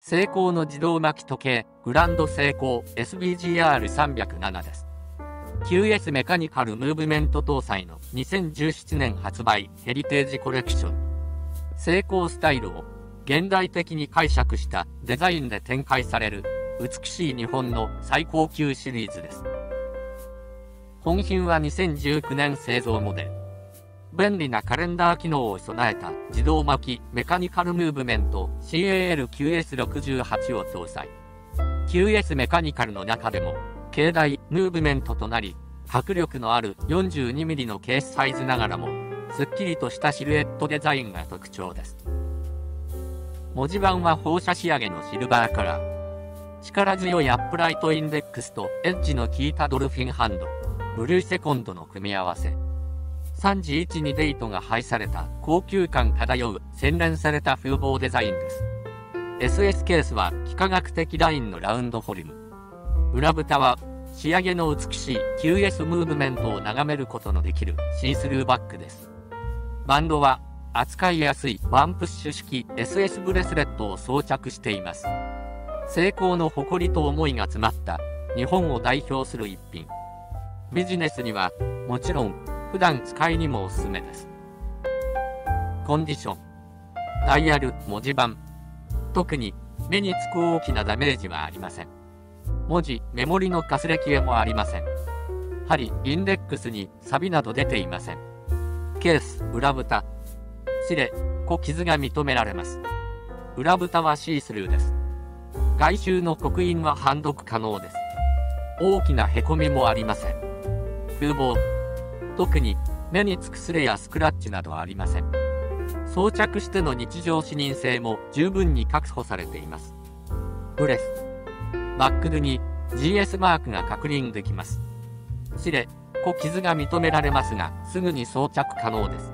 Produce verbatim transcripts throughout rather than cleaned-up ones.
セイコーの自動巻き時計、グランドセイコー エスビージーアールさんびゃくなな です。キューエス メカニカルムーブメント搭載のにせんじゅうななねん発売ヘリテージコレクション。セイコースタイルを現代的に解釈したデザインで展開される美しい日本の最高級シリーズです。本品はにせんじゅうきゅうねん製造モデル。便利なカレンダー機能を備えた自動巻きメカニカルムーブメント シーエーエルキューエスろくじゅうはち を搭載。キューエス メカニカルの中でも軽大ムーブメントとなり、迫力のある よんじゅうにミリ のケースサイズながらも、すっきりとしたシルエットデザインが特徴です。文字盤は放射仕上げのシルバーカラー。力強いアップライトインデックスとエッジの効いたドルフィンハンド、ブルーセコンドの組み合わせ。さんじいちにデイトが配された高級感漂う洗練された風貌デザインです。エスエス ケースは幾何学的ラインのラウンドフォルム。裏蓋は仕上げの美しい キューエス ムーブメントを眺めることのできるシースルーバッグです。バンドは扱いやすいワンプッシュ式 エスエス ブレスレットを装着しています。セイコーの誇りと思いが詰まった日本を代表する一品。ビジネスにはもちろん普段使いにもおすすめです。コンディション。ダイヤル、文字盤。特に目につく大きなダメージはありません。文字、メモリのかすれ消えもありません。針、インデックスに錆など出ていません。ケース、裏蓋。シレ、小傷が認められます。裏蓋はシースルーです。外周の刻印は判読可能です。大きなへこみもありません。風貌。特に目につくスレやスクラッチなどはありません。装着しての日常視認性も十分に確保されています。ブレス。バックルに ジーエス マークが確認できます。シレ、小傷が認められますが、すぐに装着可能です。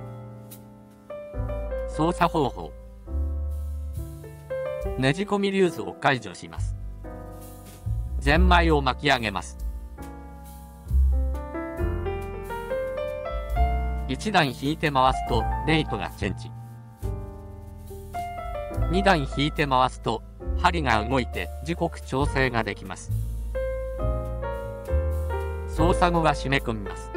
操作方法。ねじ込みリューズを解除します。ゼンマイを巻き上げます。いちだん引いて回すとレイトがチェンジ。にだん引いて回すと針が動いて時刻調整ができます。操作後は締め込みます。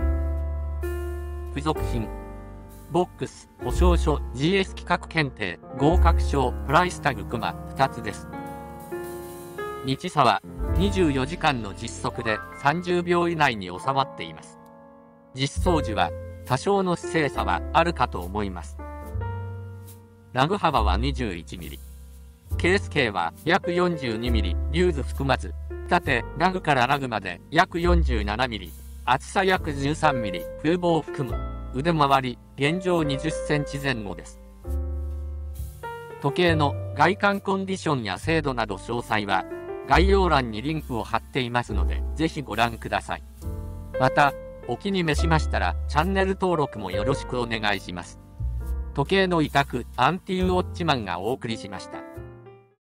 付属品。ボックス、保証書、ジーエス 規格検定、合格証、プライスタグクマふたつです。日差はにじゅうよじかんの実測でさんじゅうびょう以内に収まっています。実装時は多少の精差はあるかと思います。ラグ幅は にじゅういちミリ。ケース径は約 よんじゅうにミリ、リューズ含まず、縦、ラグからラグまで約 よんじゅうななミリ、厚さ約 じゅうさんミリ、風貌を含む、腕回り、現状にじゅっセンチ前後です。時計の外観コンディションや精度など詳細は、概要欄にリンクを貼っていますので、ぜひご覧ください。また、お気に召しましたら、チャンネル登録もよろしくお願いします。時計の委託、アンティウォッチマンがお送りしました。